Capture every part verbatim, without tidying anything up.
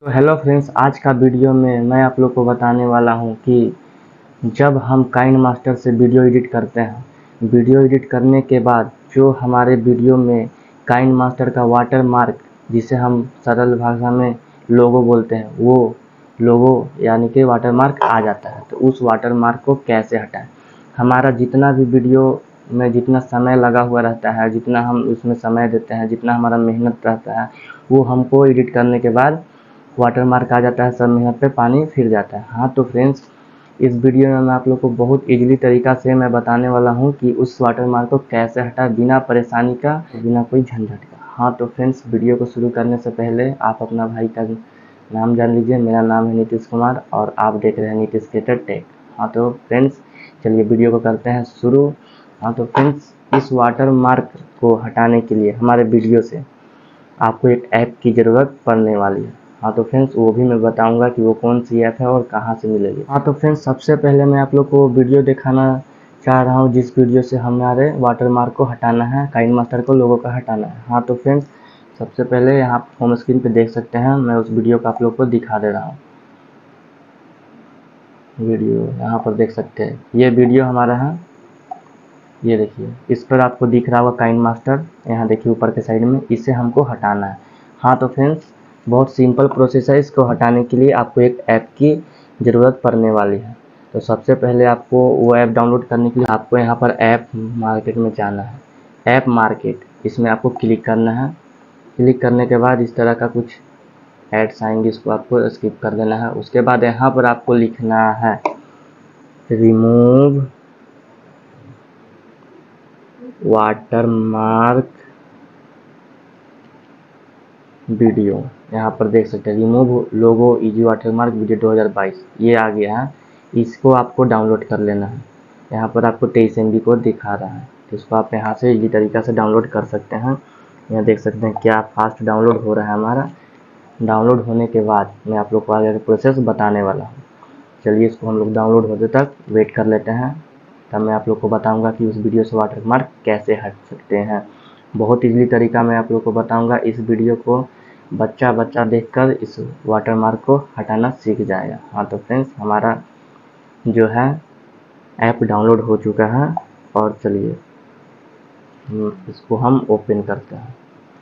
तो hello friends, आज का वीडियो में मैं आप लोग को बताने वाला हूं कि जब हम काइंड मास्टर से वीडियो एडिट करते हैं, वीडियो एडिट करने के बाद जो हमारे वीडियो में काइंड मास्टर का वाटर मार्क, जिसे हम सरल भाषा में लोगो बोलते हैं, वो लोगो यानी कि वाटर मार्क आ जाता है। तो उस वाटर मार्क को कैसे हटाएं। हमारा जितना भी वीडियो में जितना समय लगा हुआ रहता है, जितना हम उसमें समय देते हैं, जितना हमारा मेहनत रहता है, वो हमको एडिट करने के बाद वाटर मार्क आ जाता है, सब मेहनत पे पानी फिर जाता है। हाँ तो फ्रेंड्स, इस वीडियो में मैं आप लोग को बहुत इजीली तरीका से मैं बताने वाला हूँ कि उस वाटर मार्क को कैसे हटाएं, बिना परेशानी का, बिना कोई झंझट का। हाँ तो फ्रेंड्स, वीडियो को शुरू करने से पहले आप अपना भाई का नाम जान लीजिए। मेरा नाम है नीतीश कुमार और आप देख रहे हैं नीतीश क्रिएटर टेक। हाँ तो फ्रेंड्स, चलिए वीडियो को करते हैं शुरू। हाँ तो फ्रेंड्स, इस वाटर मार्क को हटाने के लिए हमारे वीडियो से आपको एक ऐप की ज़रूरत पड़ने वाली है। हाँ तो फ्रेंड्स, वो भी मैं बताऊंगा कि वो कौन सी ऐप है और कहाँ से मिलेगी। हाँ तो फ्रेंड्स, सबसे पहले मैं आप लोग को वीडियो दिखाना चाह रहा हूँ जिस वीडियो से हमारे वाटर मार्क को हटाना है, काइंड मास्टर को लोगों का हटाना है। हाँ तो फ्रेंड्स, सबसे पहले यहाँ होम स्क्रीन पे देख सकते हैं, मैं उस वीडियो को आप लोग को दिखा दे रहा हूँ। वीडियो यहाँ पर देख सकते हैं, ये वीडियो हमारा है, ये देखिए। इस पर आपको दिख रहा होगा काइंड मास्टर, यहाँ देखिए ऊपर के साइड में, इसे हमको हटाना है। हाँ तो फ्रेंड्स, बहुत सिंपल प्रोसेस है। इसको हटाने के लिए आपको एक ऐप की ज़रूरत पड़ने वाली है। तो सबसे पहले आपको वो ऐप डाउनलोड करने के लिए आपको यहाँ पर ऐप मार्केट में जाना है। ऐप मार्केट, इसमें आपको क्लिक करना है। क्लिक करने के बाद इस तरह का कुछ एड्स आएंगे, इसको आपको स्किप कर देना है। उसके बाद यहाँ पर आपको लिखना है रिमूव वाटरमार्क वीडियो। यहाँ पर देख सकते हैं remove logo easy watermark video दो हज़ार बाईस, ये आ गया है। इसको आपको डाउनलोड कर लेना है। यहाँ पर आपको तेईस एम बी को दिखा रहा है, तो इसको आप यहाँ से इजी तरीका से डाउनलोड कर सकते हैं। यहाँ देख सकते हैं क्या फास्ट डाउनलोड हो रहा है हमारा। डाउनलोड होने के बाद मैं आप लोग को आगे का प्रोसेस बताने वाला हूँ। चलिए इसको हम लोग डाउनलोड होने तक वेट कर लेते हैं, तब मैं आप लोग को बताऊंगा कि उस वीडियो से वाटरमार्क कैसे हट सकते हैं। बहुत इजीली तरीका मैं आप लोग को बताऊंगा। इस वीडियो को बच्चा बच्चा देखकर इस वाटरमार्क को हटाना सीख जाएगा। हाँ तो फ्रेंड्स, हमारा जो है ऐप डाउनलोड हो चुका है और चलिए इसको हम ओपन करते हैं।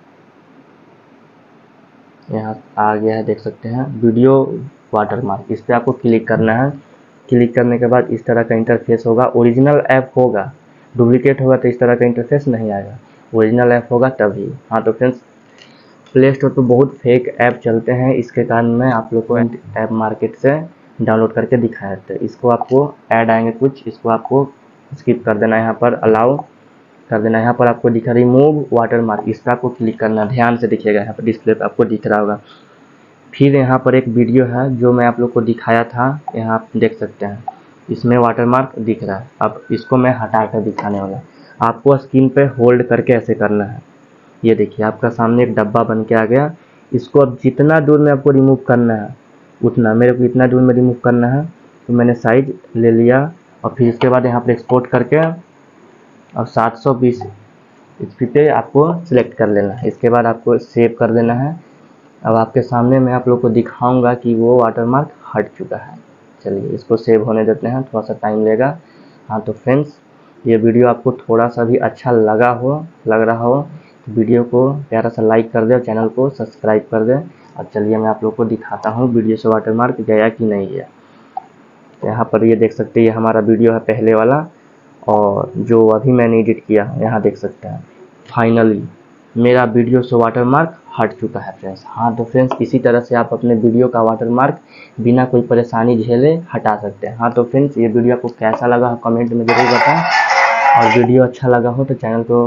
यहाँ आ गया है, देख सकते हैं वीडियो वाटरमार्क, इस पर आपको क्लिक करना है। क्लिक करने के बाद इस तरह का इंटरफेस होगा। ओरिजिनल ऐप होगा, डुप्लीकेट होगा तो इस तरह का इंटरफेस नहीं आएगा। ओरिजिनल ऐप होगा तभी। हाँ तो फ्रेंड्स, प्ले स्टोर पर बहुत फेक ऐप चलते हैं, इसके कारण मैं आप लोग को ऐप मार्केट से डाउनलोड करके दिखाया था। इसको आपको ऐड आएंगे कुछ, इसको आपको स्किप कर देना है, यहाँ पर अलाउ कर देना। यहाँ पर आपको दिखा रिमूव वाटरमार्क, इस पर आपको क्लिक करना, ध्यान से दिखेगा, यहाँ पर डिस्प्ले पर आपको दिख रहा होगा। फिर यहाँ पर एक वीडियो है जो मैं आप लोग को दिखाया था, यहाँ आप देख सकते हैं, इसमें वाटरमार्क दिख रहा है। अब इसको मैं हटा कर दिखाने वाला। आपको स्क्रीन पे होल्ड करके ऐसे करना है। ये देखिए आपका सामने एक डब्बा बन के आ गया। इसको अब जितना दूर में आपको रिमूव करना है उतना, मेरे को इतना दूर में रिमूव करना है, तो मैंने साइज ले लिया और फिर इसके बाद यहाँ पर एक्सपोर्ट करके और सात सौ बीस एच पे आपको सिलेक्ट कर लेना है। इसके बाद आपको सेव कर देना है। अब आपके सामने मैं आप लोग को दिखाऊंगा कि वो वाटरमार्क हट चुका है। चलिए इसको सेव होने देते हैं, थोड़ा सा टाइम लेगा। हाँ तो फ्रेंड्स, ये वीडियो आपको थोड़ा सा भी अच्छा लगा हो लग रहा हो तो वीडियो को प्यारा सा लाइक कर दे और चैनल को सब्सक्राइब कर दे। और चलिए मैं आप लोग को दिखाता हूँ वीडियो से वाटरमार्क गया कि नहीं गया। यहाँ पर ये देख सकते हैं, ये हमारा वीडियो है पहले वाला, और जो अभी मैंने एडिट किया यहाँ देख सकते हैं। फाइनली मेरा वीडियो से वाटरमार्क हट चुका है फ्रेंड्स। हाँ तो फ्रेंड्स, इसी तरह से आप अपने वीडियो का वाटरमार्क बिना कोई परेशानी झेले हटा सकते हैं। हाँ तो फ्रेंड्स, ये वीडियो आपको कैसा लगा कमेंट में ज़रूर बताएं, और वीडियो अच्छा लगा हो तो चैनल को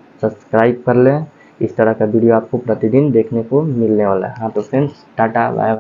सब्सक्राइब कर लें। इस तरह का वीडियो आपको प्रतिदिन देखने को मिलने वाला है। हाँ तो फ्रेंड्स, टाटा बाय।